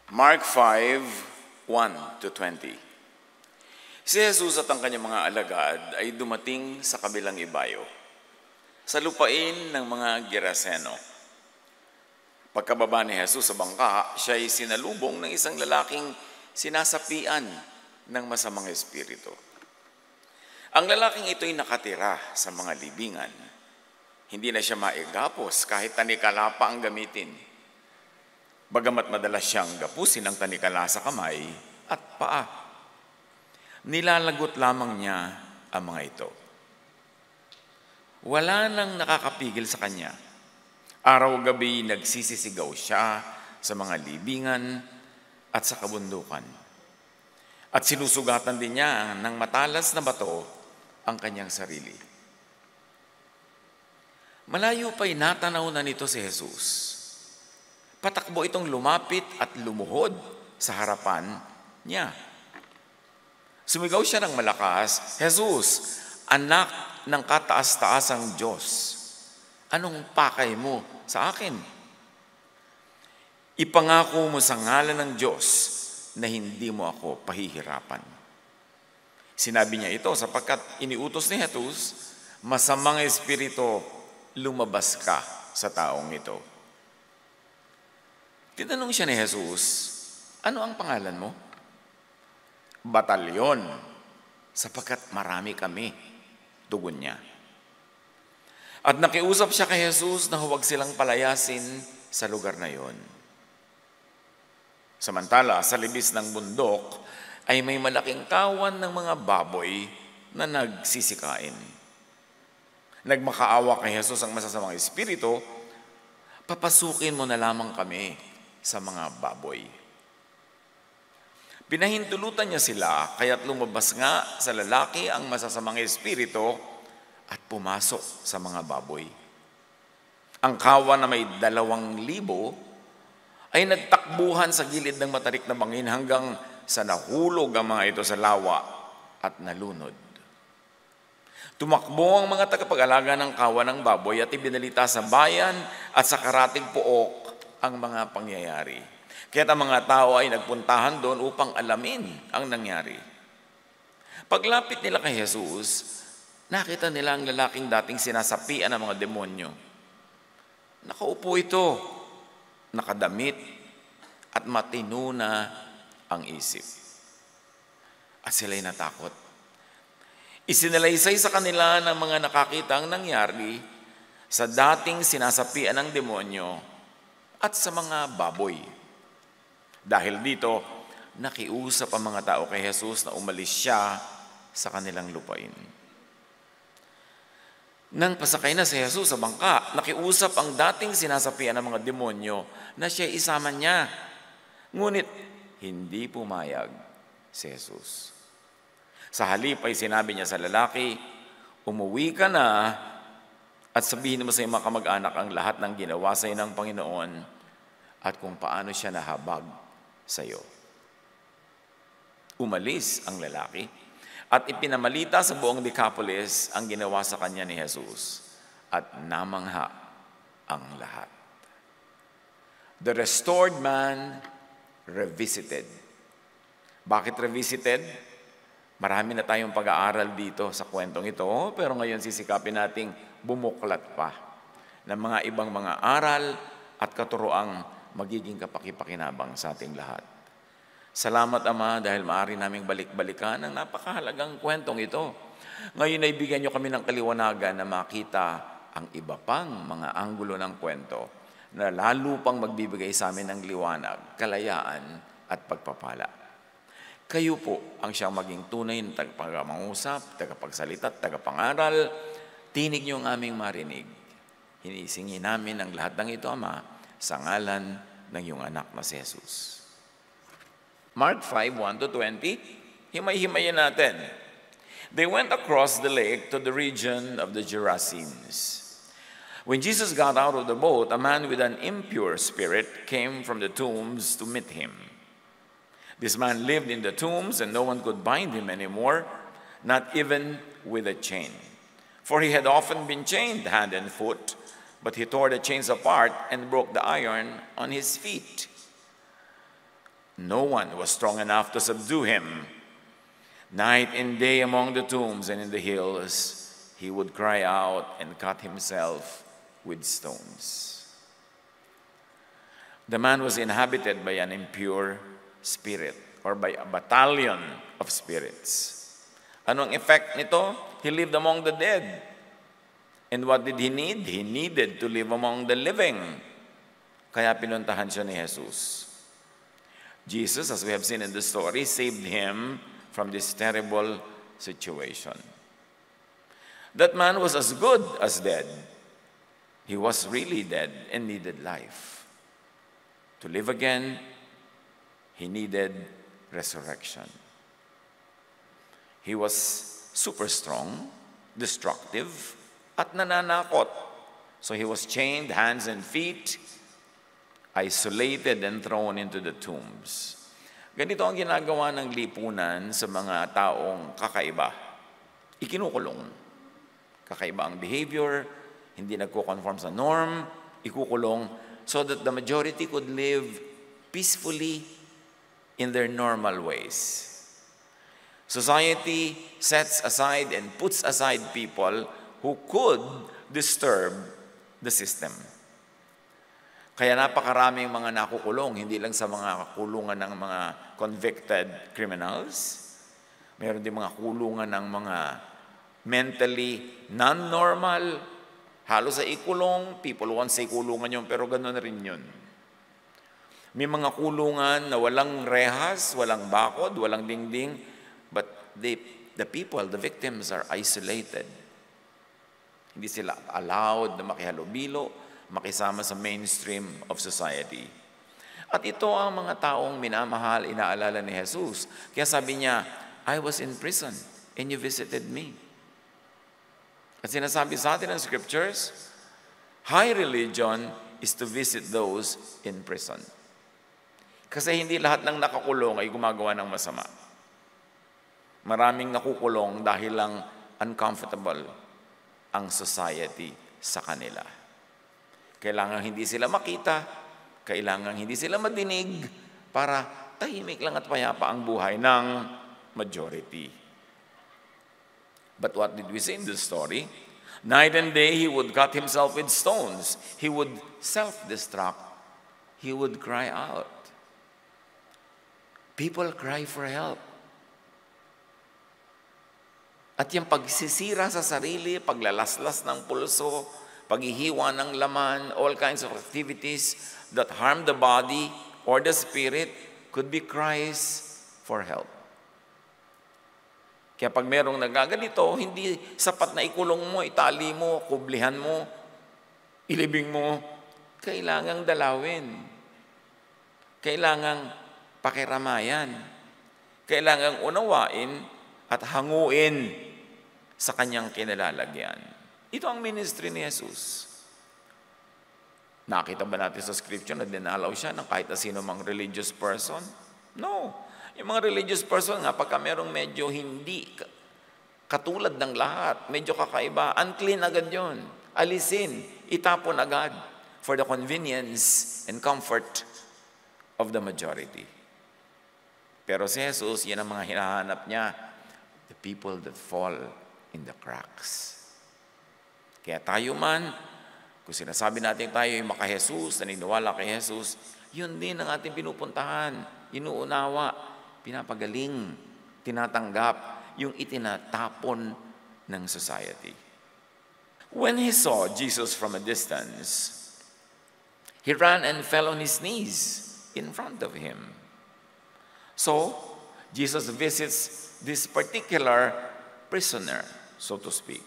Mark 5:1-20. Si Jesus at ang kanyang mga alagad ay dumating sa kabilang ibayo, sa lupain ng mga Geraseno. Pagkababa ni Jesus sa bangka, siya ay sinalubong ng isang lalaking sinasapian ng masamang espiritu. Ang lalaking ito ay nakatira sa mga libingan. Hindi na siya maigapos kahit tanikala pa ang gamitin. Bagamat madalas siyang gapusin ng tanikala sa kamay at paa. Nilalagot lamang niya ang mga ito. Wala nang nakakapigil sa kanya. Araw-gabi nagsisisigaw siya sa mga libingan at sa kabundukan. At sinusugatan din niya ng matalas na bato ang kanyang sarili. Malayo pa'y natanaw na nito si Jesus. Patakbo itong lumapit at lumuhod sa harapan niya. Sumigaw siya ng malakas, "Jesus, anak ng kataas-taasang Diyos, anong pakay mo sa akin? Ipangako mo sa ngalan ng Diyos na hindi mo ako pahihirapan." Sinabi niya ito sapagkat iniutos ni Jesus, "Masamang espiritu, lumabas ka sa taong ito." Tinanong siya ni Jesus, "Ano ang pangalan mo?" "Batalyon, sapagkat marami kami," tugon niya. At nakiusap siya kay Jesus na huwag silang palayasin sa lugar na yon. Samantala, sa libis ng bundok ay may malaking kawan ng mga baboy na nagsisikain. Nagmakaawa kay Jesus ang masasamang espiritu, "Papasukin mo na lamang kami sa mga baboy." Pinahintulutan niya sila, kaya't lumabas nga sa lalaki ang masasamang espiritu at pumasok sa mga baboy. Ang kawan na may 2,000 ay nagtakbuhan sa gilid ng matarik na bangin hanggang sa nahulog ang mga ito sa lawa at nalunod. Tumakbo ang mga tagapag-alaga ng kawan ng baboy at ibinalita sa bayan at sa karatig pook ang mga pangyayari. Kaya't ang mga tao ay nagpuntahan doon upang alamin ang nangyari. Paglapit nila kay Jesus, nakita nila ang lalaking dating sinasapian ng mga demonyo. Nakaupo ito, nakadamit, at matino na ang isip. At sila'y natakot. Isinalaysay sa kanila ng mga nakakita ang nangyari sa dating sinasapian ng demonyo at sa mga baboy. Dahil dito, nakiusap ang mga tao kay Jesus na umalis siya sa kanilang lupain. Nang pasakay na si Jesus sa bangka, nakiusap ang dating sinasapian ng mga demonyo na siya isama niya. Ngunit hindi pumayag si Jesus. Sa halip ay sinabi niya sa lalaki, "Umuwi ka na at sabihin mo sa iyong mga kamag-anak ang lahat ng ginawa sa iyo ng Panginoon at kung paano siya nahabag sa iyo." Umalis ang lalaki at ipinamalita sa buong Decapolis ang ginawa sa kanya ni Jesus at namangha ang lahat. The restored man revisited. Bakit revisited? Marami na tayong pag-aaral dito sa kwentong ito, pero ngayon sisikapin nating bumuklat pa ng mga ibang mga aral at katuroang magiging kapakipakinabang sa ating lahat. Salamat, Ama, dahil maaari naming balik-balikan ang napakahalagang kwentong ito. Ngayon ay bigyan niyo kami ng kaliwanagan na makita ang iba pang mga anggulo ng kwento na lalo pang magbibigay sa amin ng liwanag, kalayaan at pagpapala. Kayo po ang siyang maging tunay na tagapangusap, tagapagsalita at tagapangaral. Tinig niyo ang aming marinig. Hinisingi namin ang lahat ng ito, Ama, sa ngalan ng iyong anak na si Jesus. Mark 5:1-20, himay-himayin natin. They went across the lake to the region of the Gerasenes. When Jesus got out of the boat, a man with an impure spirit came from the tombs to meet him. This man lived in the tombs, and no one could bind him anymore, not even with a chain. For he had often been chained hand and foot, but he tore the chains apart and broke the iron on his feet. No one was strong enough to subdue him. Night and day among the tombs and in the hills, he would cry out and cut himself with stones. The man was inhabited by an impure spirit or by a battalion of spirits. Anong effect nito? He lived among the dead. And what did he need? He needed to live among the living. Kaya pinuntahan siya ni Jesus. Jesus, as we have seen in the story, saved him from this terrible situation. That man was as good as dead. He was really dead and needed life. To live again, he needed resurrection. He was super strong, destructive, at nananakot. So he was chained hands and feet, isolated and thrown into the tombs. Ganito ang ginagawa ng lipunan sa mga taong kakaiba. Ikinukulong. Kakaiba ang behavior, hindi nagko-conform sa norm, ikukulong so that the majority could live peacefully in their normal ways. Society sets aside and puts aside people who could disturb the system. Kaya napakaraming mga nakukulong, hindi lang sa mga kulungan ng mga convicted criminals. Meron din mga kulungan ng mga mentally non-normal. Halos sa ikulong, people want say kulungan yun, pero gano'n na rin yun. May mga kulungan na walang rehas, walang bakod, walang dingding, but the people, the victims are isolated. Hindi sila allowed na makihalubilo, makisama sa mainstream of society. At ito ang mga taong minamahal, inaalala ni Jesus. Kaya sabi niya, I was in prison and you visited me. At sinasabi sa atin ng scriptures, high religion is to visit those in prison. Kasi hindi lahat ng nakakulong ay gumagawa ng masama. Maraming nakukulong dahil lang uncomfortable ang society sa kanila. Kailangan hindi sila makita, kailangan hindi sila madinig para tahimik lang at payapa ang buhay ng majority. But what did we see in this story? Night and day he would cut himself with stones. He would self-destruct. He would cry out. People cry for help. At yung pagsisira sa sarili, paglalaslas ng pulso, paghihiwa ng laman, all kinds of activities that harm the body or the spirit could be cries for help. Kaya pag merong nagaganito, hindi sapat na ikulong mo, itali mo, kublihan mo, ilibing mo. Kailangang dalawin. Kailangang pakiramayan. Kailangang unawain at hanguin sa kanyang kinalalagyan. Ito ang ministry ni Jesus. Nakita ba natin sa scripture na dinalaw siya ng kahit na sino mang religious person? No. Yung mga religious person nga, pagka merong medyo hindi katulad ng lahat, medyo kakaiba, unclean agad yun. Alisin, itapon agad for the convenience and comfort of the majority. Pero si Jesus, yan ang mga hinahanap niya, the people that fall in the cracks. Kaya tayo man, kung sinasabi natin tayo yung maka-Jesus, naniniwala kay Jesus, yun din ang ating pinupuntahan, inuunawa, pinapagaling, tinatanggap, yung itinatapon ng society. When he saw Jesus from a distance, he ran and fell on his knees in front of him. So, Jesus visits this particular prisoner, so to speak.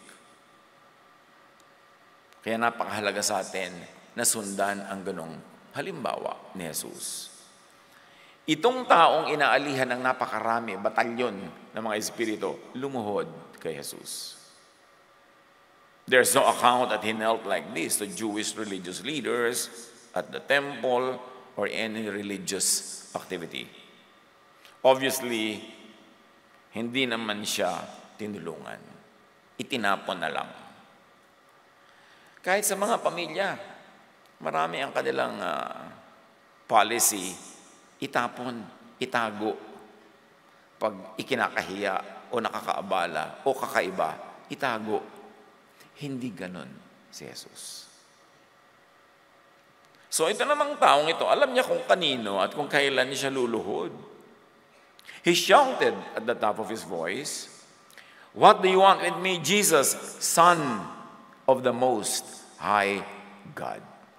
Kaya napakahalaga sa atin na sundan ang ganong halimbawa ni Jesus. Itong taong inaalihan ng napakarami, batalyon ng mga espiritu, lumuhod kay Jesus. There's no account that he knelt like this to Jewish religious leaders at the temple or any religious activity. Obviously, hindi naman siya tinulungan. Itinapon na lang. Kahit sa mga pamilya, marami ang kanilang policy, itapon. itago. Pag ikinakahiya o nakakaabala o kakaiba, itago. Hindi ganon si Jesus. So ito namang taong ito, alam niya kung kanino at kung kailan niya siya luluhod. He shouted at the top of his voice, "What do you want with me, Jesus, Son of the Most High God?"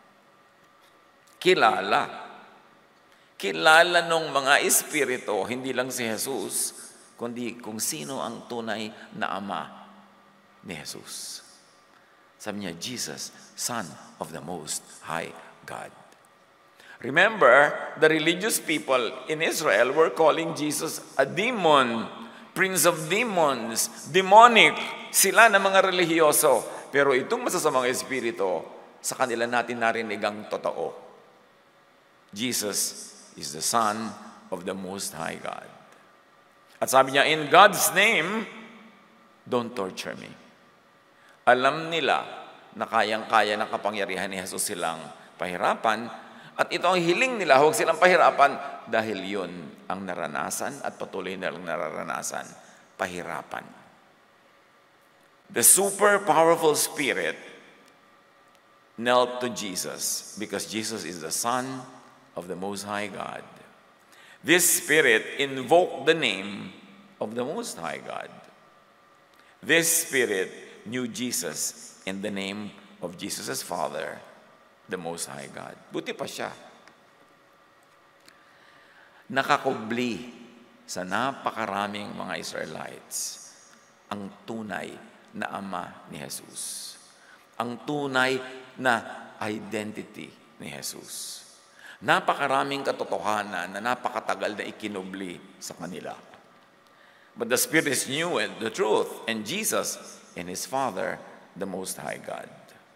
Kilala nung mga espiritu, hindi lang si Jesus, kundi kung sino ang tunay na ama ni Jesus. Sabi niya, Jesus, Son of the Most High God. Remember, the religious people in Israel were calling Jesus a demon, prince of demons, demonic. Sila na mga relihiyoso. Pero itong masasamang espiritu, sa kanila natin narinig ang totoo. Jesus is the Son of the Most High God. At sabi niya, in God's name, don't torture me. Alam nila na kayang-kaya ng kapangyarihan ni Jesus silang pahirapan, at ito ang hiling nila, huwag silang pahirapan, dahil yun ang naranasan at patuloy nilang nararanasan, pahirapan. The super powerful spirit knelt to Jesus because Jesus is the Son of the Most High God. This spirit invoked the name of the Most High God. This spirit knew Jesus in the name of Jesus' Father, the Most High God. Buti pa siya. Nakakubli sa napakaraming mga Israelites ang tunay na ama ni Jesus. Ang tunay na identity ni Jesus. Napakaraming katotohanan na napakatagal na ikinubli sa kanila. But the spirits knew it, the truth, and Jesus and His Father, the Most High God.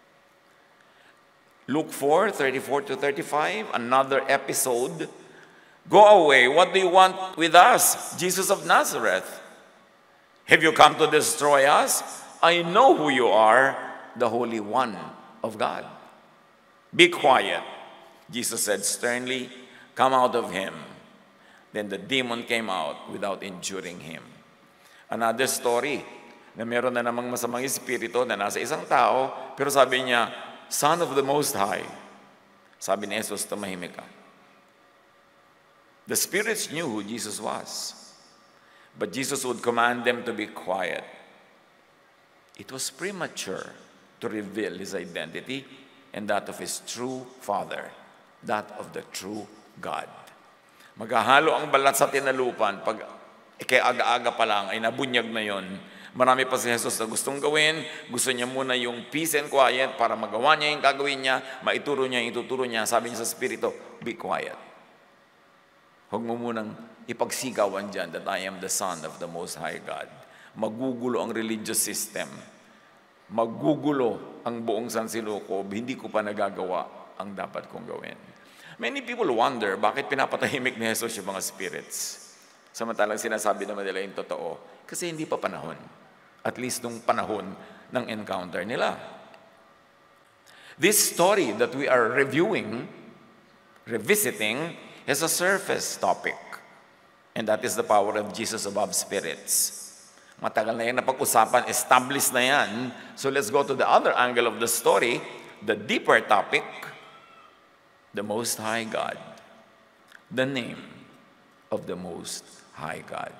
Luke 4:34-35, another episode. Go away, what do you want with us, Jesus of Nazareth? Have you come to destroy us? I know who you are, the Holy One of God. Be quiet, Jesus said sternly, come out of him. Then the demon came out without injuring him. Another story, na meron na namang masamang espiritu na nasa isang tao, pero sabi niya, Son of the Most High. Sabi ni Jesus, tumahimik ka. The spirits knew who Jesus was, but Jesus would command them to be quiet. It was premature to reveal his identity and that of his true Father, that of the true God. Maghahalo ang balat sa tinalupan pag kaya aga-aga pa lang ay nabunyag na yon. Marami pa si Jesus na gustong gawin. Gusto niya muna yung peace and quiet para magawa niya yung gagawin niya, maituro niya yung ituturo niya. Sabi niya sa Espiritu, be quiet. Huwag mo munang ipagsigawan dyan that I am the Son of the Most High God. Magugulo ang religious system. Magugulo ang buong Sansilukob. Hindi ko pa nagagawa ang dapat kong gawin. Many people wonder bakit pinapatahimik ni Jesus yung mga spirits. Samantalang sinasabi naman nila yung totoo. Kasi hindi pa panahon. At least nung panahon ng encounter nila. This story that we are revisiting, has a surface topic. And that is the power of Jesus above spirits. Matagal na yan napag-usapan, established na yan. So let's go to the other angle of the story, the deeper topic, the Most High God. The name of the Most High God.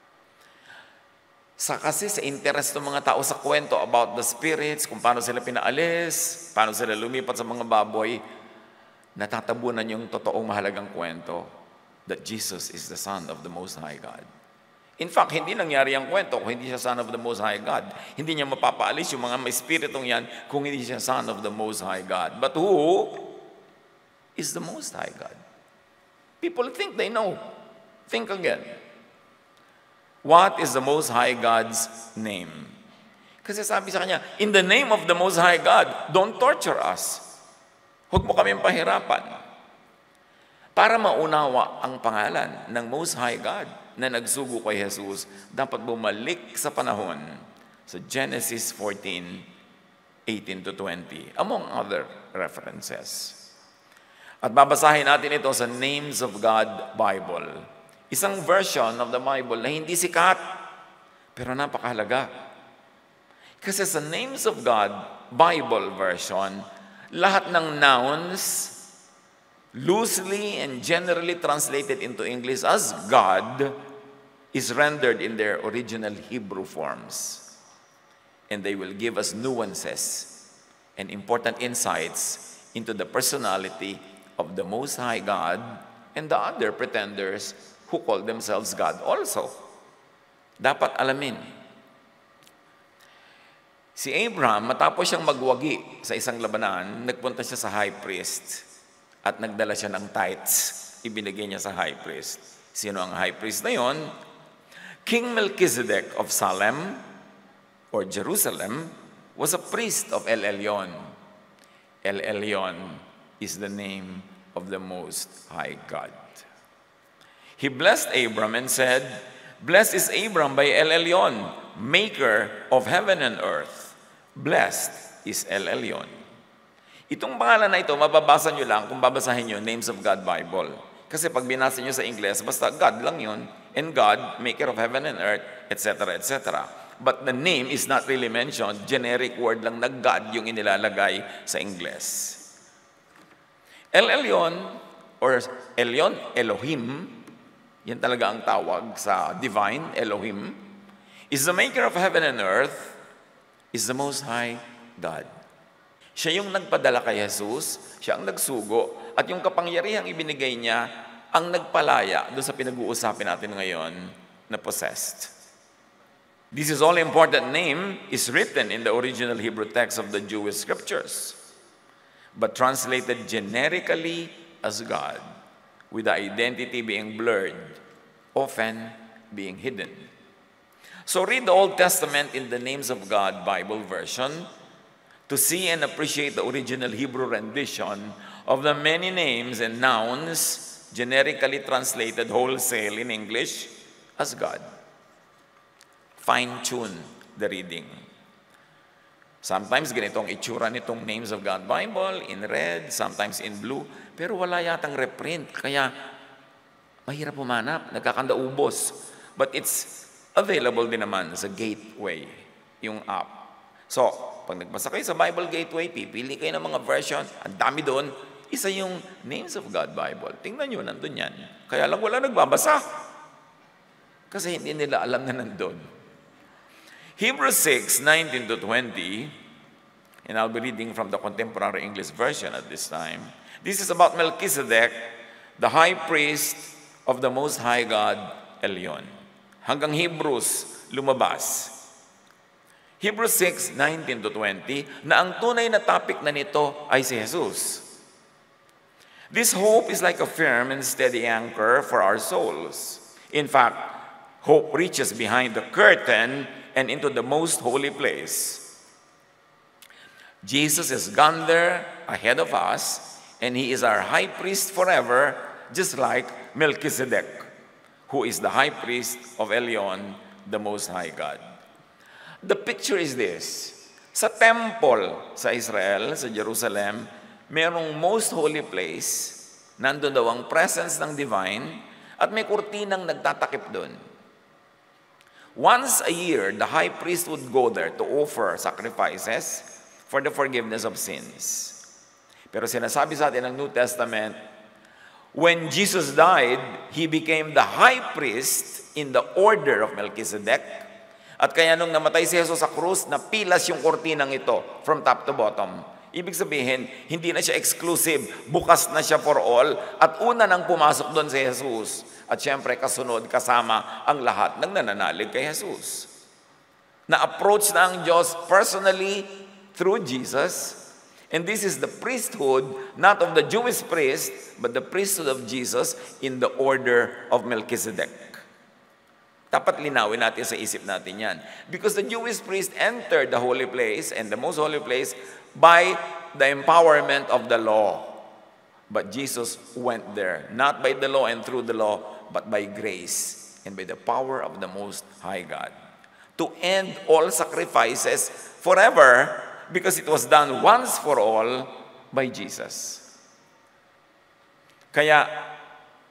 Kasi sa interest ng mga tao sa kwento about the spirits, kung paano sila pinaalis, paano sila lumipat sa mga baboy, natatabunan yung totoong mahalagang kwento that Jesus is the Son of the Most High God. In fact, hindi nangyari ang kwento kung hindi siya Son of the Most High God. Hindi niya mapapaalis yung mga may spiritong yan kung hindi siya Son of the Most High God. But who is the Most High God? People think they know. Think again. What is the Most High God's name? Kasi sabi sa kanya, in the name of the Most High God, don't torture us. Huwag mo kaming pahirapan. Para maunawa ang pangalan ng Most High God na nagsugo kay Jesus, dapat bumalik sa panahon sa Genesis 14:18-20, among other references. At babasahin natin ito sa Names of God Bible. Isang version of the Bible na hindi sikat, pero napakahalaga. Kasi sa Names of God Bible version, lahat ng nouns loosely and generally translated into English as God is rendered in their original Hebrew forms. And they will give us nuances and important insights into the personality of the Most High God and the other pretenders who call themselves God also. Dapat alamin. Si Abraham, matapos siyang magwagi sa isang labanan, nagpunta siya sa high priest at nagdala siya ng tithes. Ibinigay niya sa high priest. Sino ang high priest na yon? King Melchizedek of Salem or Jerusalem was a priest of El Elyon. El Elyon is the name of the Most High God. He blessed Abram and said, "Blessed is Abram by El Elyon, maker of heaven and earth. Blessed is El Elyon." Itong pangalan na ito, mababasa nyo lang kung babasahin nyo Names of God Bible. Kasi pag binasa nyo sa Ingles, basta God lang yun, and God, maker of heaven and earth, etc., etc. But the name is not really mentioned. Generic word lang na God yung inilalagay sa Ingles. El Elyon, or Elyon, Elohim, yan talaga ang tawag sa divine, Elohim, is the maker of heaven and earth, is the Most High God. Siya yung nagpadala kay Jesus, siya ang nagsugo, at yung kapangyarihang ibinigay niya ang nagpalaya doon sa pinag-uusapin natin ngayon na possessed. This is all-important name is written in the original Hebrew text of the Jewish scriptures, but translated generically as God, with the identity being blurred, often being hidden. So read the Old Testament in the Names of God Bible version to see and appreciate the original Hebrew rendition of the many names and nouns generically translated wholesale in English as God. Fine-tune the reading. Sometimes ganito ang itsura nitong Names of God Bible, in red, sometimes in blue, pero wala yatang reprint, kaya mahirap humanap, nagkakandaubos. But it's available din naman sa Gateway, yung app. So, pag nagbasa kayo sa Bible Gateway, pipili kayo ng mga version, ang dami doon, isa yung Names of God Bible. Tingnan nyo, nandun yan. Kaya lang wala nagbabasa. Kasi hindi nila alam na nandun. Hebrews 6:19-20, and I'll be reading from the Contemporary English Version at this time. This is about Melchizedek, the high priest of the Most High God, Elyon. Hanggang Hebrews lumabas. Hebrews 6:19-20, na ang tunay na topic na nito ay si Jesus. This hope is like a firm and steady anchor for our souls. In fact, hope reaches behind the curtain and into the most holy place. Jesus has gone there ahead of us, and he is our high priest forever, just like Melchizedek, who is the high priest of Elyon, the Most High God. The picture is this. Sa temple sa Israel, sa Jerusalem, merong most holy place, nandun daw ang presence ng divine, at may kurtinang nagtatakip doon. Once a year, the high priest would go there to offer sacrifices for the forgiveness of sins. Pero sinasabi sa atin ng New Testament, when Jesus died, he became the high priest in the order of Melchizedek. At kaya nung namatay si Jesus sa krus, napilas yung kurtinang ito from top to bottom. Ibig sabihin, hindi na siya exclusive, bukas na siya for all, at una nang pumasok doon si Jesus. At syempre, kasunod, kasama ang lahat ng nananalig kay Jesus. Na-approach na ang Diyos personally through Jesus. And this is the priesthood, not of the Jewish priest, but the priesthood of Jesus in the order of Melchizedek. Dapat linawin natin sa isip natin yan. Because the Jewish priest entered the holy place and the most holy place by the empowerment of the law. But Jesus went there, not by the law and through the law, but by grace and by the power of the Most High God. To end all sacrifices forever, because it was done once for all by Jesus. Kaya,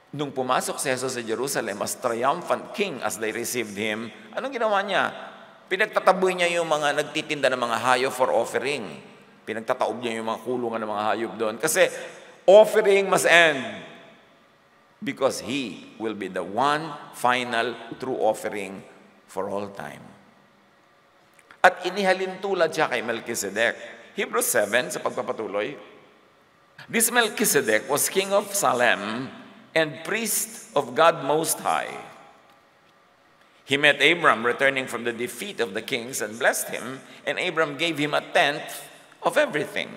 Nung pumasok si Jesus sa Jerusalem as triumphant king as they received him, anong ginawa niya? Pinagtataboy niya yung mga nagtitinda ng mga hayop for offering. Pinagtataob niya yung mga kulungan ng mga hayop doon. Kasi offering must end because he will be the one final true offering for all time. At inihalin tulad siya kay Melchizedek. Hebrews 7, sa pagpapatuloy, this Melchizedek was king of Salem and priest of God Most High. He met Abram returning from the defeat of the kings and blessed him, and Abram gave him a tenth of everything.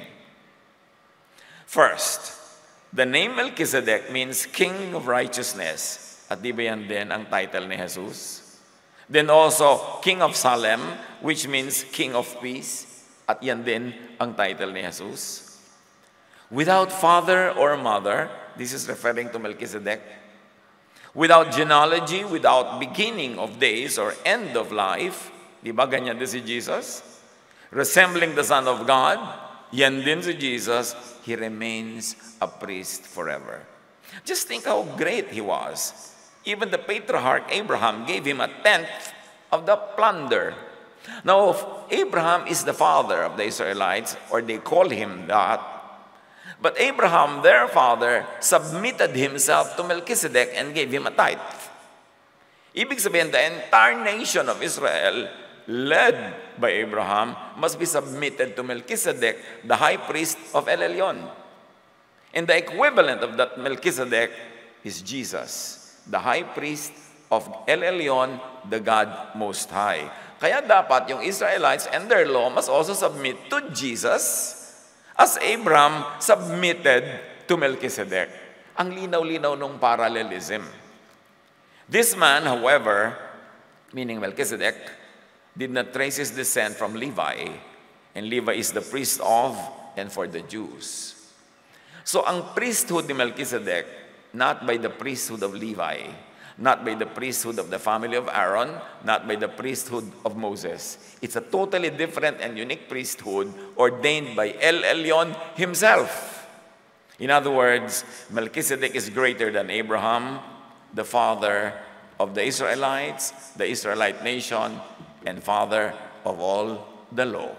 First, the name Melchizedek means king of righteousness. At di ba yan din ang title ni Jesus? Then also, king of Salem, which means king of peace. At yan din ang title ni Jesus. Without father or mother, this is referring to Melchizedek. Without genealogy, without beginning of days or end of life, di ba ganyan din si Jesus? Resembling the Son of God, yan din si Jesus, he remains a priest forever. Just think how great he was. Even the patriarch Abraham gave him a tenth of the plunder. Now, if Abraham is the father of the Israelites, or they call him that, but Abraham, their father, submitted himself to Melchizedek and gave him a tithe. Ibig sabihin, the entire nation of Israel, led by Abraham, must be submitted to Melchizedek, the high priest of El Elyon. And the equivalent of that Melchizedek is Jesus, the high priest of El Elyon, the God Most High. Kaya dapat yung Israelites and their law must also submit to Jesus, as Abraham submitted to Melchizedek. Ang linaw-linaw nung parallelism. This man, however, meaning Melchizedek, did not trace his descent from Levi, and Levi is the priest of and for the Jews. So ang priesthood ni Melchizedek, not by the priesthood of Levi, not by the priesthood of the family of Aaron, not by the priesthood of Moses. It's a totally different and unique priesthood ordained by El Elyon himself. In other words, Melchizedek is greater than Abraham, the father of the Israelites, the Israelite nation, and father of all the law.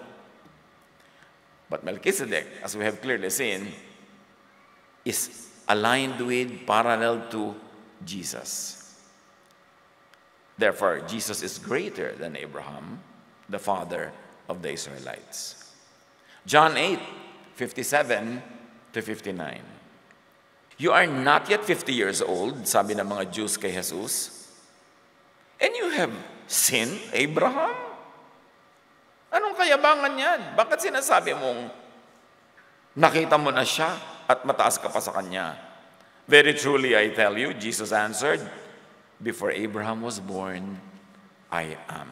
But Melchizedek, as we have clearly seen, is aligned with, parallel to Jesus. Therefore, Jesus is greater than Abraham, the father of the Israelites. John 8:57 to 59. You are not yet 50 years old, sabi ng mga Jews kay Jesus, and you have seen Abraham? Anong kayabangan yan? Bakit sinasabi mong nakita mo na siya at mataas ka pa sa kanya? Very truly, I tell you, Jesus answered, before Abraham was born, I am.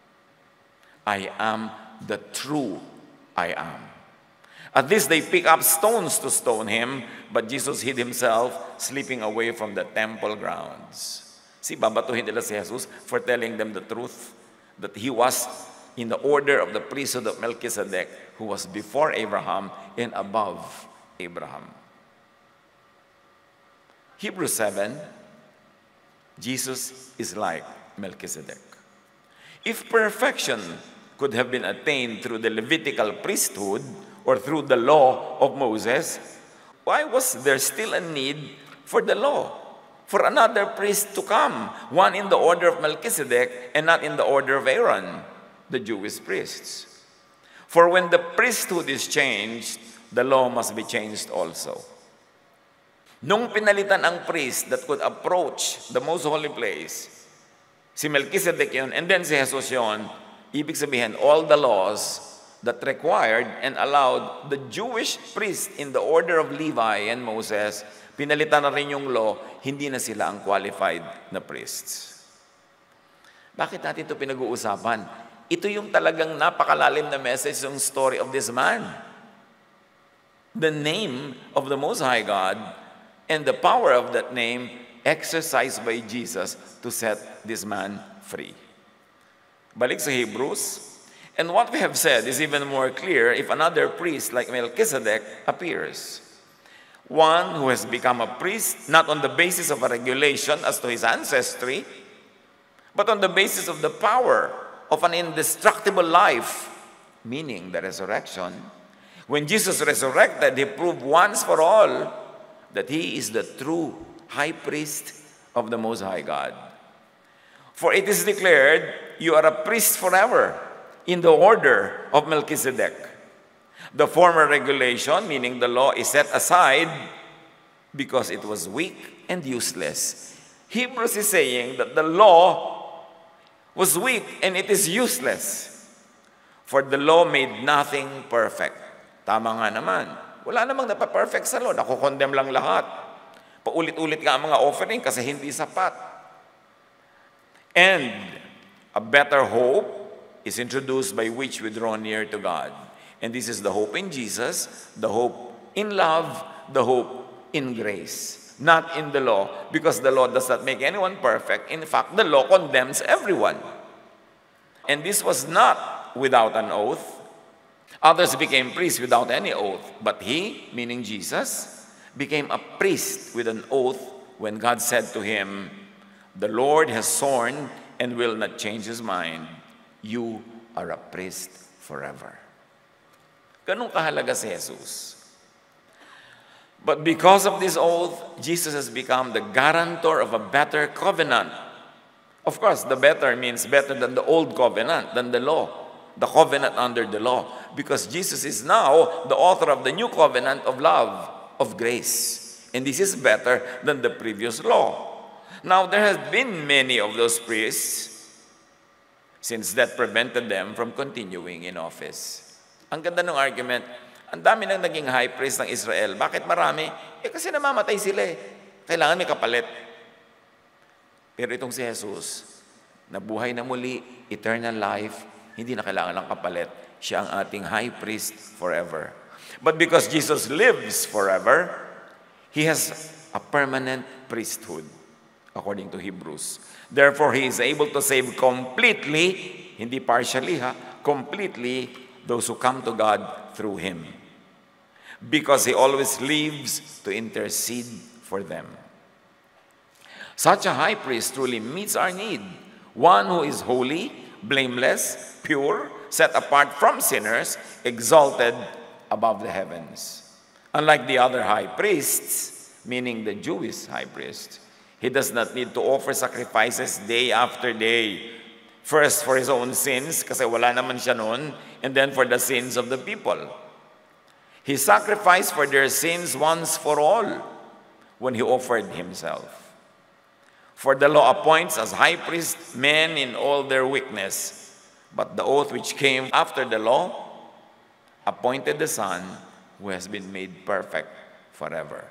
I am the true I am. At this, they pick up stones to stone him, but Jesus hid himself, sleeping away from the temple grounds. See, babatuhin nila si Jesus for telling them the truth, that he was in the order of the priesthood of Melchizedek, who was before Abraham and above Abraham. Hebrews 7, Jesus is like Melchizedek. If perfection could have been attained through the Levitical priesthood or through the law of Moses, why was there still a need for the law, for another priest to come, one in the order of Melchizedek and not in the order of Aaron, the Jewish priests? For when the priesthood is changed, the law must be changed also. Nung pinalitan ang priest that could approach the most holy place, si Melchizedek yun, and then si Jesus yun, ibig sabihin, all the laws that required and allowed the Jewish priest in the order of Levi and Moses, pinalitan na rin yung law, hindi na sila ang qualified na priests. Bakit natin ito pinag-uusapan? Ito yung talagang napakalalim na message ng story of this man. The name of the Most High God and the power of that name exercised by Jesus to set this man free. Balik sa Hebrews. And what we have said is even more clear if another priest like Melchizedek appears. one who has become a priest, not on the basis of a regulation as to his ancestry, but on the basis of the power of an indestructible life, meaning the resurrection. When Jesus resurrected, he proved once for all that he is the true high priest of the Most High God. For it is declared, you are a priest forever in the order of Melchizedek. The former regulation, meaning the law, is set aside because it was weak and useless. Hebrews is saying that the law was weak and it is useless. For the law made nothing perfect. Tama nga naman. Wala namang napaperfect sa law. Nakukondemn lang lahat. Paulit-ulit nga ang mga offering kasi hindi sapat. And a better hope is introduced by which we draw near to God. And this is the hope in Jesus, the hope in love, the hope in grace. Not in the law, because the law does not make anyone perfect. In fact, the law condemns everyone. And this was not without an oath. Others became priests without any oath. But he, meaning Jesus, became a priest with an oath when God said to him, the Lord has sworn and will not change his mind. You are a priest forever. Ganun kahalaga si Jesus. But because of this oath, Jesus has become the guarantor of a better covenant. Of course, the better means better than the old covenant, than the law, the covenant under the law. Because Jesus is now the author of the new covenant of love, of grace. And this is better than the previous law. Now, there have been many of those priests since that prevented them from continuing in office. Ang ganda ng argument, ang dami nang naging high priest ng Israel. Bakit marami? Kasi namamatay sila eh. Kailangan may kapalit. Pero itong si Jesus, nabuhay na muli, eternal life, hindi na kailangan ng kapalit. Siya ang ating high priest forever. But because Jesus lives forever, he has a permanent priesthood, according to Hebrews. Therefore, he is able to save completely, hindi partially, completely, those who come to God through him. Because he always lives to intercede for them. Such a high priest truly meets our need. One who is holy, blameless, pure, set apart from sinners, exalted above the heavens. Unlike the other high priests, meaning the Jewish high priest, he does not need to offer sacrifices day after day. First for his own sins, kasi wala naman siya noon, and then for the sins of the people. He sacrificed for their sins once for all when he offered himself. For the law appoints as high priests men in all their weakness, but the oath which came after the law appointed the Son who has been made perfect forever.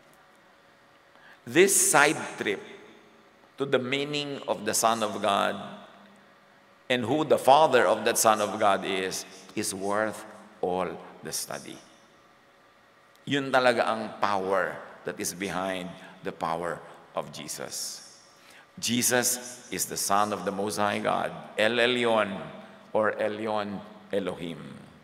This side trip to the meaning of the Son of God and who the Father of that Son of God is worth all the study. Yun talaga ang power that is behind the power of Jesus. Jesus is the Son of the Most High God, El Elyon, or Elyon Elohim.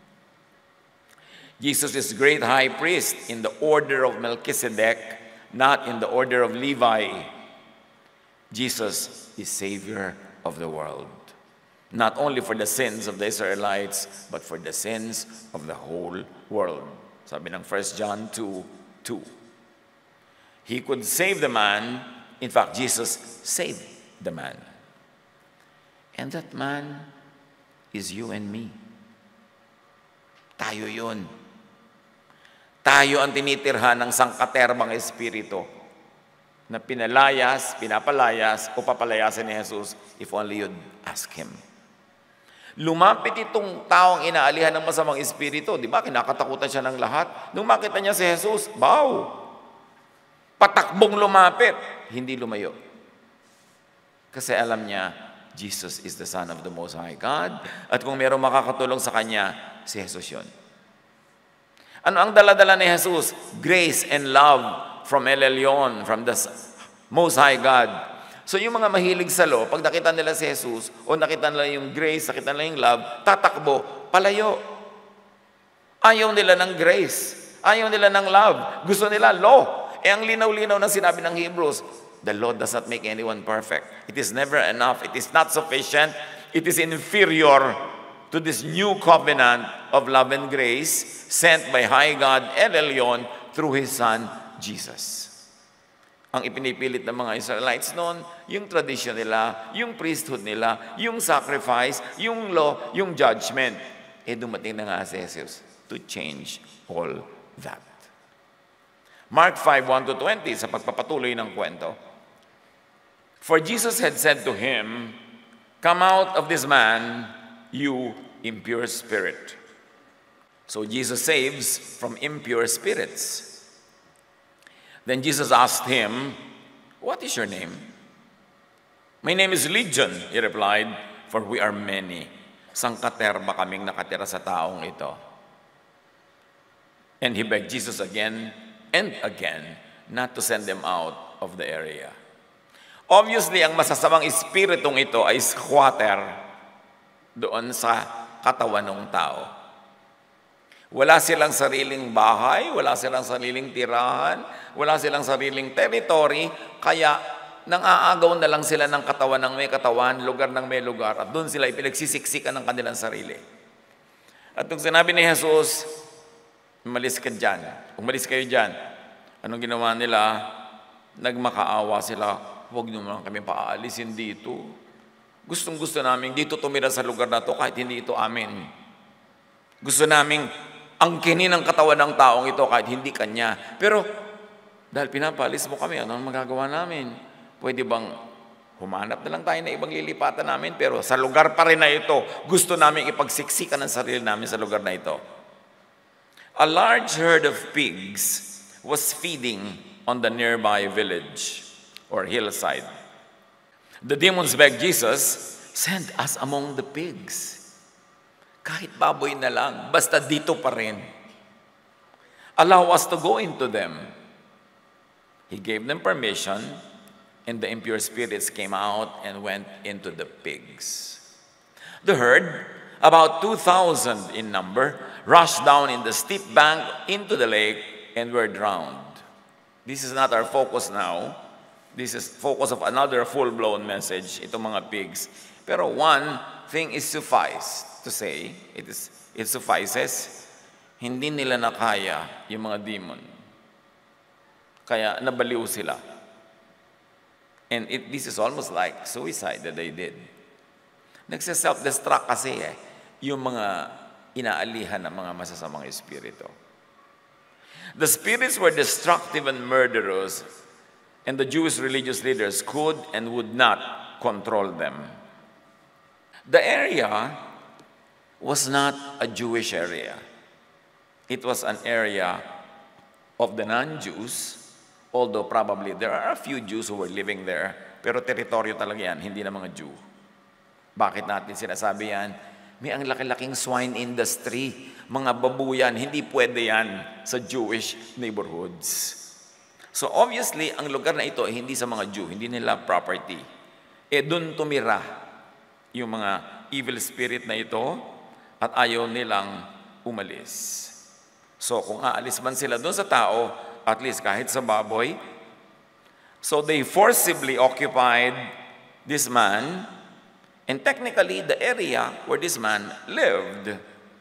Jesus is great high priest in the order of Melchizedek, not in the order of Levi. Jesus is Savior of the world, not only for the sins of the Israelites, but for the sins of the whole world. Sabi ng 1 John 2:2. He could save the man. In fact, Jesus saved the man. And that man is you and me. Tayo yun. Tayo ang tinitirhan ng sangkaterbang espiritu na pinapalayas o papalayasin ni Jesus if only you'd ask him. Lumapit itong taong inaalihan ng masamang espiritu. Di ba? Kinakatakutan siya ng lahat. Nung makita niya si Jesus, bow! Patakbong lumapit. Hindi lumayo. Kasi alam niya, Jesus is the Son of the Most High God. At kung mayroong makakatulong sa kanya, si Jesus yun. Ano ang dala-dala ni Jesus? Grace and love from El Elyon, from the Most High God. So yung mga mahilig sa law, pag nakita nila si Jesus, o nakita nila yung grace, nakita nila yung love, tatakbo, palayo. Ayaw nila ng grace. Ayaw nila ng love. Gusto nila law. Ang linaw-linaw ng sinabi ng Hebrews, the law does not make anyone perfect. It is never enough. It is not sufficient. It is inferior to this new covenant of love and grace sent by High God El Elyon through His Son, Jesus. Ang ipinipilit ng mga Israelites noon, yung tradition nila, yung priesthood nila, yung sacrifice, yung law, yung judgment. Dumating na nga si Jesus to change all that. Mark 5:1-20, sa pagpapatuloy ng kwento. For Jesus had said to him, "Come out of this man, you impure spirit." So Jesus saves from impure spirits. Then Jesus asked him, "What is your name?" "My name is Legion," he replied, "for we are many." Sangkaterba kaming nakatira sa taong ito. And he begged Jesus again and again not to send them out of the area. Obviously, ang masasamang espiritong ito ay squatter doon sa katawan ng tao. Wala silang sariling bahay, wala silang sariling tirahan, wala silang sariling territory, kaya nang-aagaw na lang sila ng katawan ng may katawan, lugar ng may lugar, at doon sila ipinagsisiksikan ng kanilang sarili. At nung sinabi ni Jesus, umalis ka dyan, umalis kayo dyan, anong ginawa nila? Nagmakaawa sila, huwag niyo naman kami paaalisin dito. Gustong-gusto namin dito tumira sa lugar na to kahit hindi ito amin. Gusto namin angkinin ang katawan ng taong ito kahit hindi kanya. Pero dahil pinapaalis mo kami, anong magagawa namin? Pwede bang humanap na lang tayo na ibang lilipatan namin, pero sa lugar pa rin na ito, gusto namin ipagsiksikan ang sarili namin sa lugar na ito. A large herd of pigs was feeding on the nearby village or hillside. The demons begged Jesus, "Send us among the pigs." Kahit baboy na lang, basta dito pa rin. Allow us to go into them. He gave them permission, and the impure spirits came out and went into the pigs. The herd, about 2,000 in number, rushed down in the steep bank into the lake and were drowned. This is not our focus now. This is focus of another full-blown message, itong mga pigs. Pero one thing is suffice to say, it suffices, hindi nila nakaya yung mga demon. Kaya nabaliw sila. And this is almost like suicide that they did. Nagsa-self-destruct kasi yung mga inaalihan ng mga masasamang espiritu. The spirits were destructive and murderous, and the Jewish religious leaders could and would not control them. The area was not a Jewish area. It was an area of the non-Jews, although probably there are a few Jews who were living there, pero teritoryo talaga yan, hindi na mga Jew. Bakit natin sinasabi yan? May ang laki-laking swine industry, mga babuyan, hindi pwede yan sa Jewish neighborhoods. So obviously, ang lugar na ito ay hindi sa mga Jew, hindi nila property. Doon tumira yung mga evil spirit na ito at ayaw nilang umalis. So kung aalis man sila doon sa tao, at least kahit sa baboy, so they forcibly occupied this man, and technically the area where this man lived,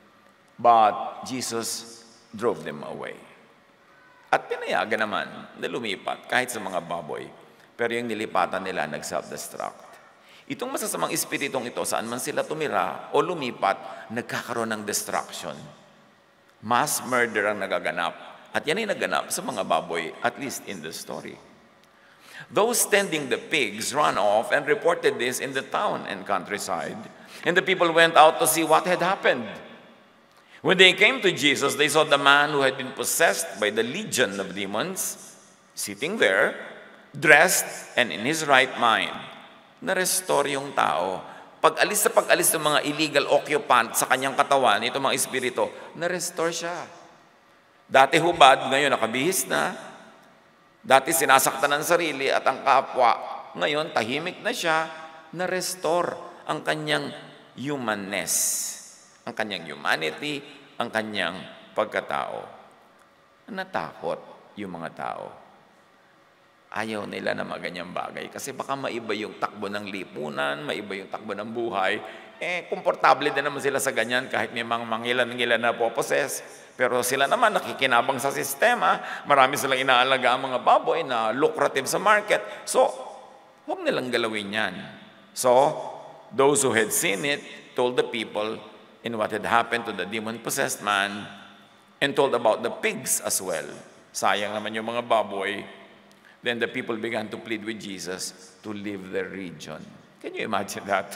but Jesus drove them away. At pinayagan naman na lumipat kahit sa mga baboy, pero yung nilipatan nila nag-self-destruct. Itong masasamang espiritong ito, saan man sila tumira o lumipat, nagkakaroon ng destruction. Mass murder ang nagaganap. At yan ay naganap sa mga baboy, at least in the story. Those tending the pigs ran off and reported this in the town and countryside. And the people went out to see what had happened. When they came to Jesus, they saw the man who had been possessed by the legion of demons sitting there, dressed and in his right mind. Na-restore yung tao. Pag-alis ng mga illegal occupant sa kanyang katawan, itong mga espiritu, na-restore siya. Dati hubad, ngayon nakabihis na. Dati sinasaktan ng sarili at ang kapwa. Ngayon, tahimik na siya, na-restore ang kanyang humanness, ang kanyang humanity, ang kanyang pagkatao. natakot yung mga tao. Ayaw nila na maganyang bagay kasi baka maiba yung takbo ng lipunan, maiba yung takbo ng buhay. Komportable din naman sila sa ganyan kahit may mga mangilan-ngilan na poposes. Pero sila naman nakikinabang sa sistema, marami silang inaalaga ang mga baboy na lucrative sa market. So, huwag nilang galawin yan. So, those who had seen it told the people in what had happened to the demon-possessed man and told about the pigs as well. Sayang naman yung mga baboy. Then the people began to plead with Jesus to leave their region. Can you imagine that?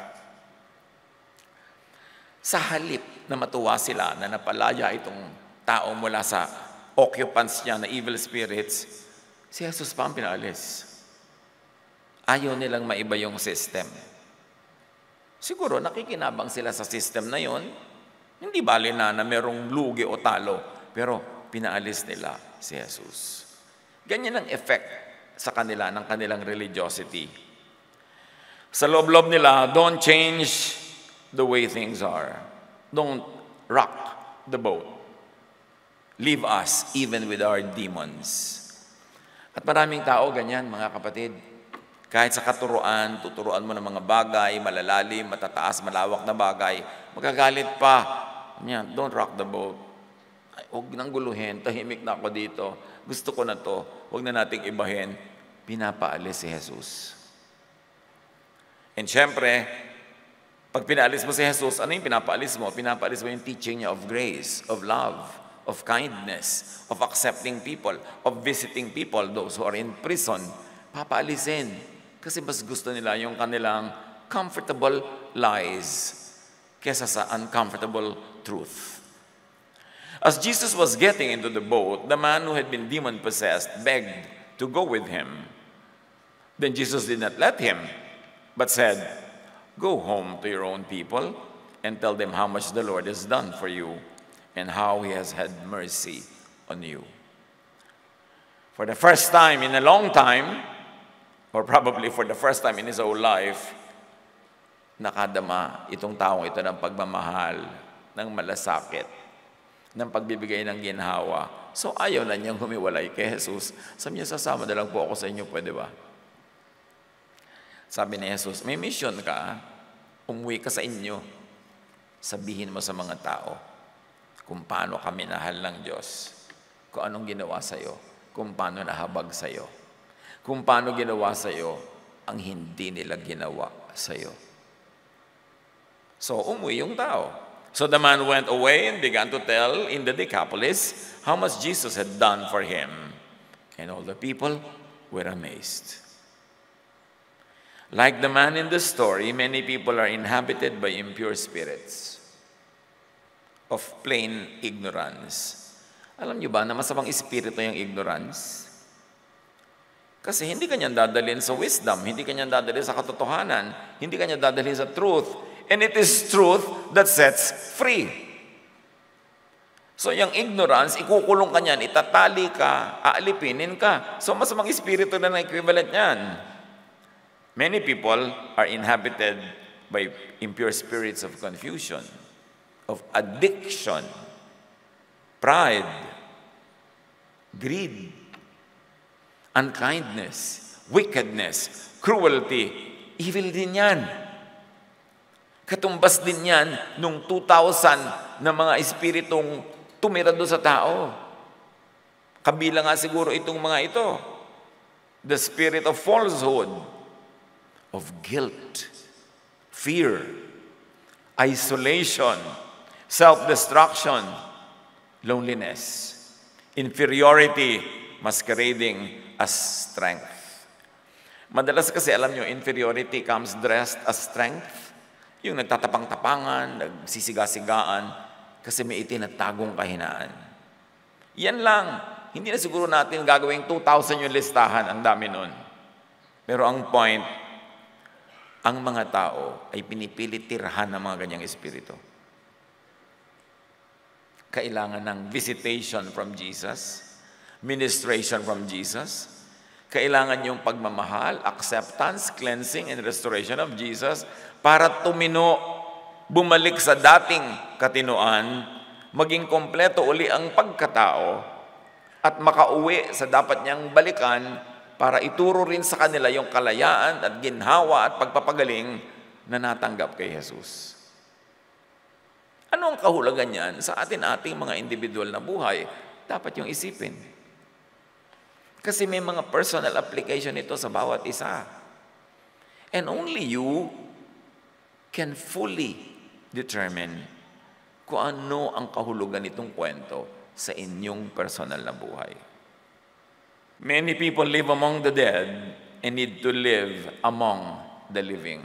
Sa halip na matuwa sila na napalaya itong tao mula sa occupants niya na evil spirits, si Jesus pa ang pinaalis. Ayaw nilang maiba yung system. Siguro nakikinabang sila sa system na yon. Hindi bali na merong lugi o talo, pero pinaalis nila si Jesus. Ganyan ang effect sa kanila ng kanilang religiosity. Sa loob-loob nila, don't change the way things are. Don't rock the boat. Leave us even with our demons. At maraming tao ganyan, mga kapatid. Kahit sa katuruan, tuturuan mo ng mga bagay, malalalim, matataas, malawak na bagay, magagalit pa. Yan, don't rock the boat. Ay, huwag nang guluhin, tahimik na ako dito. Gusto ko na to, huwag na nating ibahin. Pinapaalis si Jesus. And syempre, pag pinaalis mo si Jesus, ano yung pinapaalis mo? Pinapaalis mo yung teaching niya of grace, of love, of kindness, of accepting people, of visiting people, those who are in prison. Papaalisin. Kasi mas gusto nila yung kanilang comfortable lies kesa sa uncomfortable truth. As Jesus was getting into the boat, the man who had been demon-possessed begged to go with him. Then Jesus did not let him, but said, "Go home to your own people and tell them how much the Lord has done for you and how he has had mercy on you." For the first time in a long time, or probably for the first time in his whole life, nakadama itong taong ito ng pagmamahal, ng malasakit, ng pagbibigay ng ginhawa. So ayaw na niyang humiwalay kay Jesus. Sabi niya, sasama na lang po ako sa inyo, pwede ba? Sabi ni Jesus, may mission ka, umuwi ka sa inyo. Sabihin mo sa mga tao kung paano ka minahal ng Diyos, kung anong ginawa sa iyo, kung paano nahabag sa iyo, kung paano ginawa sa iyo ang hindi nila ginawa sa iyo. So, umuwi yung tao. So the man went away and began to tell in the Decapolis how much Jesus had done for him. And all the people were amazed. Like the man in the story, many people are inhabited by impure spirits of plain ignorance. Alam niyo ba na masamang espiritu yung ignorance? Kasi hindi kanya dadalhin sa wisdom, hindi kanya dadalhin sa katotohanan, hindi kanya dadalhin sa truth. And it is truth that sets free. So yung ignorance, ikukulong ka niyan, itatali ka, aalipinin ka. So masamang espiritu na equivalent niyan. Many people are inhabited by impure spirits of confusion, of addiction, pride, greed, unkindness, wickedness, cruelty. Evil din yan. Katumbas din yan nung 2,000 na mga espiritong tumira doon sa tao. Kabila nga siguro itong mga ito. The spirit of falsehood, of guilt, fear, isolation, self-destruction, loneliness, inferiority, masquerading as strength. Madalas kasi alam nyo, inferiority comes dressed as strength. Yung nagtatapang-tapangan, nagsisiga-sigaan, kasi may itinatagong kahinaan. Yan lang. Hindi na siguro natin gagawing 2,000 yung listahan. Ang dami nun. Pero ang point, ang mga tao ay pinipilit tirhan ng mga ganyang espiritu. Kailangan ng visitation from Jesus, ministration from Jesus. Kailangan yung pagmamahal, acceptance, cleansing, and restoration of Jesus para tumino, bumalik sa dating katinoan, maging kompleto uli ang pagkatao, at makauwi sa dapat niyang balikan para ituro rin sa kanila yung kalayaan at ginhawa at pagpapagaling na natanggap kay Jesus. Ano ang kahulugan niyan sa ating mga individual na buhay? Dapat yung isipin. Kasi may mga personal application ito sa bawat isa. And only you can fully determine kung ano ang kahulugan nitong kwento sa inyong personal na buhay. Many people live among the dead and need to live among the living.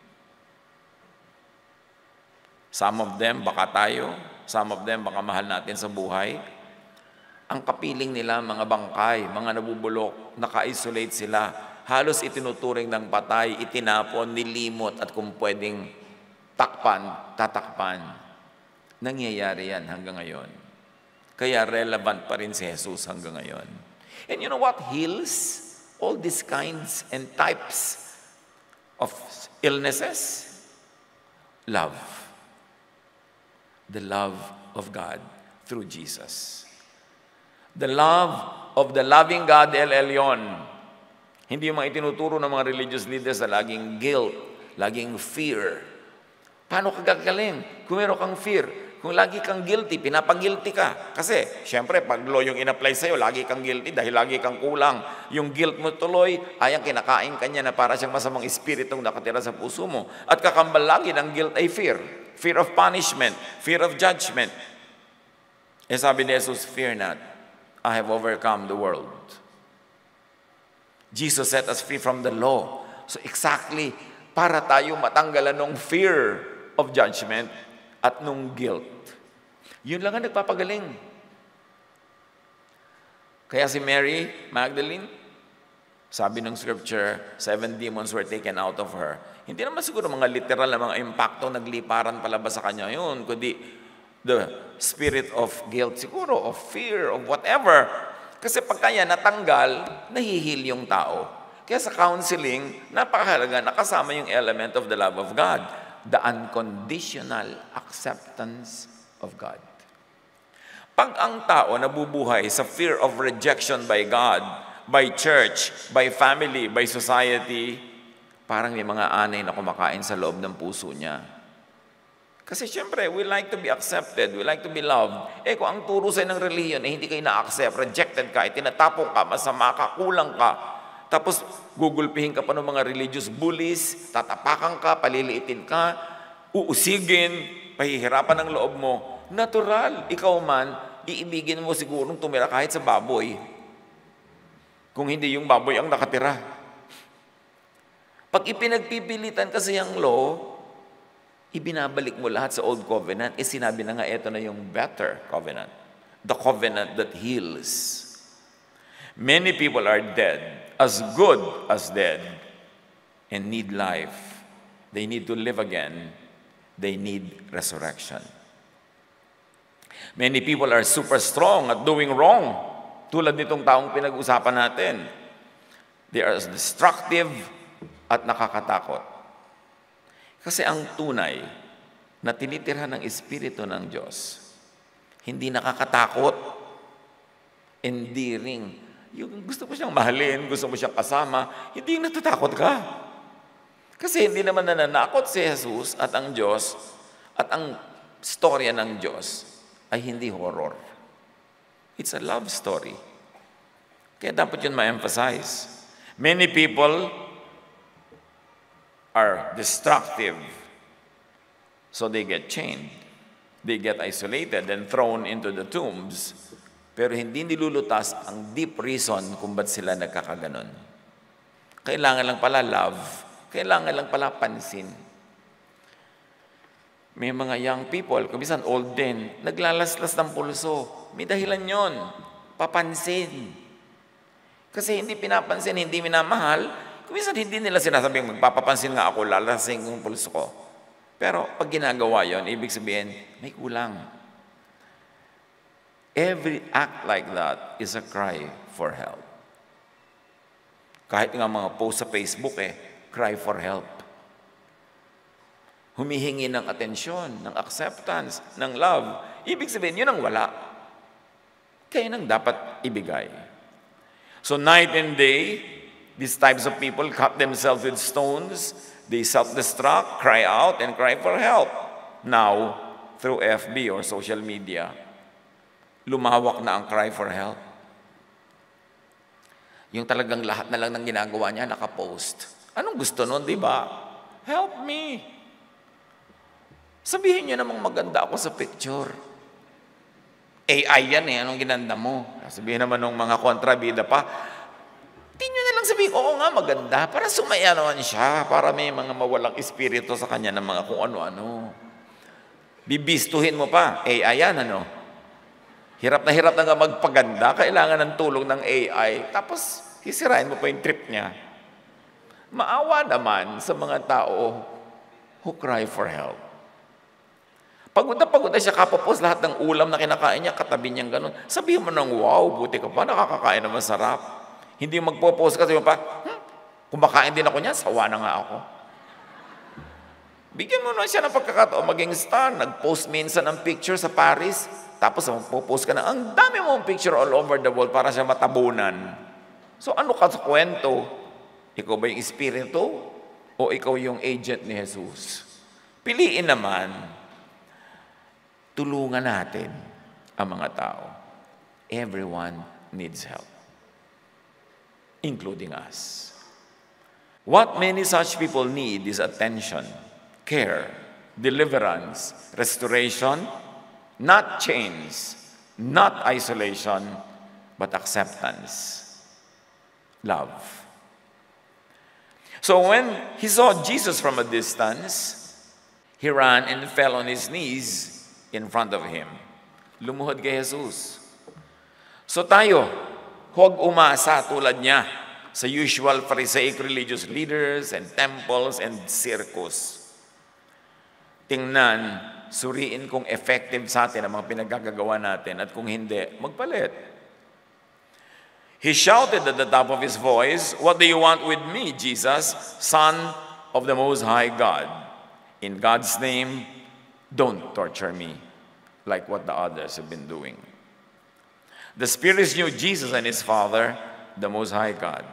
Some of them, baka tayo. Some of them, baka mahal natin sa buhay. Ang kapiling nila, mga bangkay, mga nabubulok, naka-isolate sila. Halos itinuturing ng patay, itinapon, nilimot, at kung pwedeng tatakpan. Nangyayari yan hanggang ngayon. Kaya relevant pa rin si Jesus hanggang ngayon. And you know what heals all these kinds and types of illnesses? Love. The love of God through Jesus. The love of the loving God El Elyon. Hindi yung mga itinuturo ng mga religious leaders na laging guilt, laging fear. Paano ka gagaling? Kung meron kang fear, kung lagi kang guilty, pinapag-guilty ka. Kasi, syempre, pag law yung in-apply sa'yo, lagi kang guilty dahil lagi kang kulang. Yung guilt mo tuloy, ay ang kinakain ka niya na para siyang masamang espiritong nakatira sa puso mo. At kakambal lagi ng guilt ay fear. Fear of punishment, fear of judgment. Eh sabi ni Jesus, fear not, I have overcome the world. Jesus set us free from the law. So exactly, para tayo matanggalan ng fear of judgment at nung guilt. Yun lang ang nagpapagaling. Kaya si Mary Magdalene, sabi ng scripture, 7 demons were taken out of her. Hindi naman siguro mga literal na mga impacto nagliparan palabas sa kanya yun, kundi the spirit of guilt siguro, of fear, of whatever. Kasi pagka yan natanggal, nahihil yung tao. Kaya sa counseling, napakahalaga, nakasama yung element of the love of God. The unconditional acceptance of God. Pag ang tao nabubuhay sa fear of rejection by God, by church, by family, by society, parang may mga anay na kumakain sa loob ng puso niya. Kasi syempre, we like to be accepted, we like to be loved. Eh kung ang turo sa'yo ng relihiyon, hindi kayo na-accept, rejected ka, tinatapong ka, masama ka, kulang ka, tapos gugulpihin ka pa ng mga religious bullies, tatapakan ka, paliliitin ka, uusigin, pahihirapan ng loob mo. Natural, ikaw man, iibigin mo sigurong tumira kahit sa baboy. Kung hindi yung baboy ang nakatira. Pag ipinagpipilitan kasi ang law, ibinabalik mo lahat sa Old Covenant, sinabi na nga, ito na yung better covenant. The covenant that heals. Many people are dead, as good as dead, and need life. They need to live again. They need resurrection. Many people are super strong at doing wrong. Tulad nitong taong pinag-usapan natin. They are destructive at nakakatakot. Kasi ang tunay na tinitirhan ng Espiritu ng Diyos, hindi nakakatakot, endearing. Yung gusto mo siyang mahalin, gusto mo siyang kasama, hindi natatakot ka. Kasi hindi naman nananakot si Jesus at ang Diyos at ang storya ng Diyos ay hindi horror. It's a love story. Kaya dapat yun ma-emphasize. Many people are destructive. So they get chained. They get isolated and thrown into the tombs. Pero hindi nilulutas ang deep reason kung ba't sila nagkakaganon. Kailangan lang pala love. Kailangan lang pala pansin. May mga young people, kumisan old din, naglalaslas ng pulso. May dahilan yon. Papansin. Kasi hindi pinapansin, hindi minamahal, kumisan hindi nila sinasabing, magpapapansin nga ako, lalasing yung pulso ko. Pero pag ginagawa yon, ibig sabihin, may kulang. Every act like that is a cry for help. Kahit nga mga post sa Facebook, cry for help. Humihingi ng atensyon, ng acceptance, ng love. Ibig sabihin, yun ang wala. kayo nang dapat ibigay. So night and day, these types of people cut themselves with stones, they self-destruct, cry out, and cry for help. Now, through FB or social media, lumawak na ang cry for help. Yung talagang lahat na lang ng ginagawa niya, nakapost. Anong gusto nun, di ba? Help me. Sabihin niyo namang maganda ako sa picture. AI yan eh, anong ginanda mo? Sabihin naman ng mga kontrabida pa, di nyo na lang sabihin, oo nga, maganda, para sumaya naman siya, para may mga mawalang espiritu sa kanya ng mga kung ano-ano. Bibistuhin mo pa, AI yan, ano? Hirap na nga magpaganda, kailangan ng tulong ng AI, tapos hisirain mo pa yung trip niya. Maawa naman sa mga tao who cry for help. Pagod na siya, kapapos lahat ng ulam na kinakain niya, katabi niyang ganun. Sabihin mo ng, wow, buti ka pa, nakakakain na masarap. Hindi magpo-post ka, sabihin mo pa, kumakain din ako niya, sawa na nga ako. Bigyan mo na siya ng pagkakataon maging star. Nag-post minsan ng picture sa Paris, tapos magpo-post ka na, ang dami mong picture all over the world para siya matabunan. So ano ka sa kwento? Ikaw ba yung espiritu o ikaw yung agent ni Jesus? Piliin naman. Tulungan natin ang mga tao. Everyone needs help, including us. What many such people need is attention, care, deliverance, restoration, not chains, not isolation, but acceptance, love. So when he saw Jesus from a distance, he ran and fell on his knees in front of him. Lumuhod kay Jesus. So tayo, huwag umasa tulad niya sa usual Pharisaic religious leaders and temples and circus. Tingnan, suriin kung effective sa atin ang mga pinagagagawa natin at kung hindi, magpalit. He shouted at the top of his voice, "What do you want with me, Jesus, Son of the Most High God? In God's name, don't torture me like what the others have been doing." The spirits knew Jesus and his Father, the Most High God.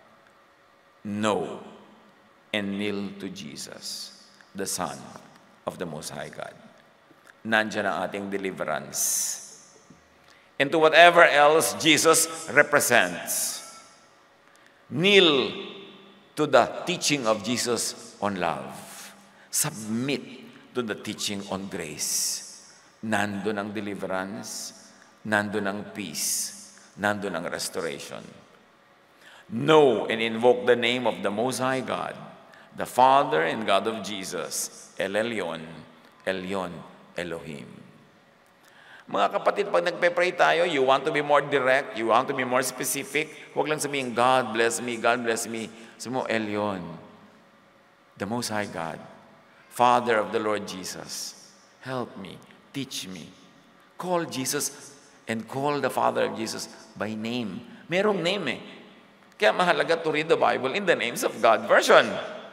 Know and kneel to Jesus, the Son of the Most High God. Nandiyan ang ating deliverance. And to whatever else Jesus represents. Kneel to the teaching of Jesus on love. Submit to the teaching on grace. Nandun ang deliverance, nandun ang peace, nandun ang restoration. Know and invoke the name of the Most High God, the Father and God of Jesus, El Elyon, Elyon, Elohim. Mga kapatid, pag nagpe-pray tayo, you want to be more direct, you want to be more specific, huwag lang sabihin, God bless me, God bless me. Sabi mo, Elyon, the Most High God, Father of the Lord Jesus, help me, teach me. Call Jesus and call the Father of Jesus by name. Merong name eh. Kaya mahalaga to read the Bible in the names of God version.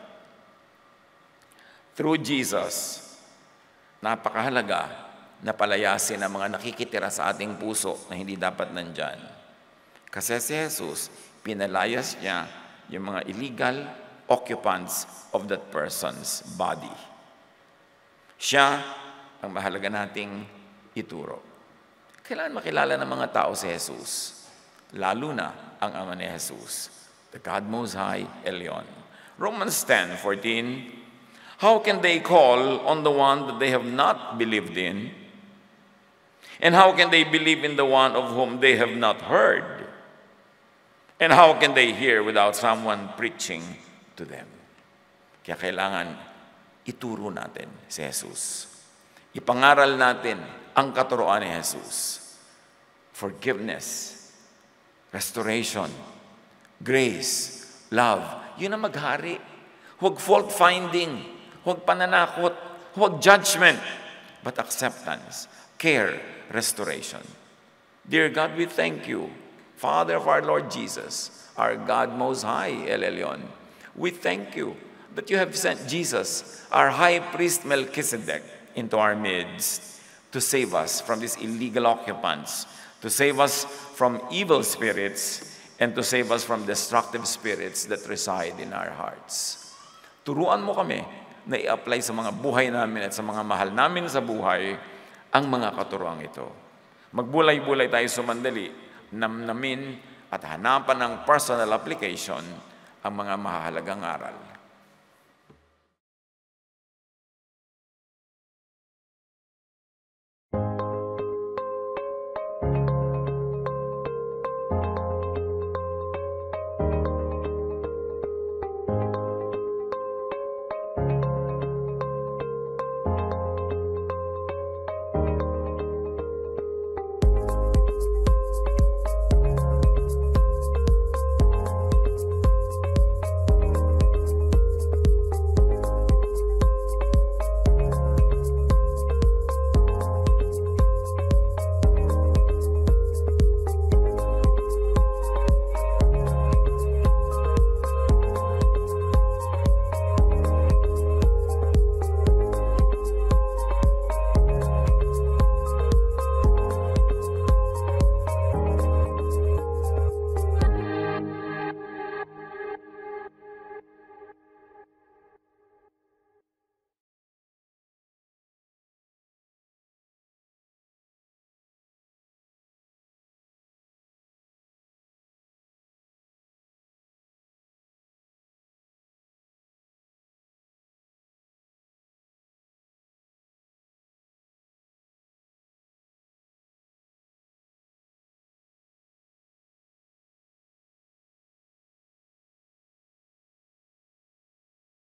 Through Jesus, napakahalaga na palayasin ang mga nakikitira sa ating puso na hindi dapat nandyan. Kasi si Jesus, pinalayas niya yung mga illegal occupants of that person's body. Siya ang mahalaga nating ituro. Kailangan makilala ng mga tao si Jesus, lalo na ang Ama ni Jesus, the God Most High, Elyon. Romans 10:14, how can they call on the one that they have not believed in? And how can they believe in the one of whom they have not heard? And how can they hear without someone preaching to them? Kaya kailangan ituro natin si Jesus. Ipangaral natin ang katuroan ni Jesus. Forgiveness, restoration, grace, love. Yun ang maghari. Huwag fault-finding, huwag pananakot, huwag judgment, but acceptance, care, restoration. Dear God, we thank you, Father of our Lord Jesus, our God Most High, El Elyon. We thank you that you have sent Jesus, our high priest Melchizedek, into our midst to save us from these illegal occupants, to save us from evil spirits, and to save us from destructive spirits that reside in our hearts. Turuan mo kami na i-apply sa mga buhay namin at sa mga mahal namin sa buhay ang mga katuruang ito. Magbulay-bulay tayo sumandali, namnamin at hanapan ng personal application ang mga mahalagang aral.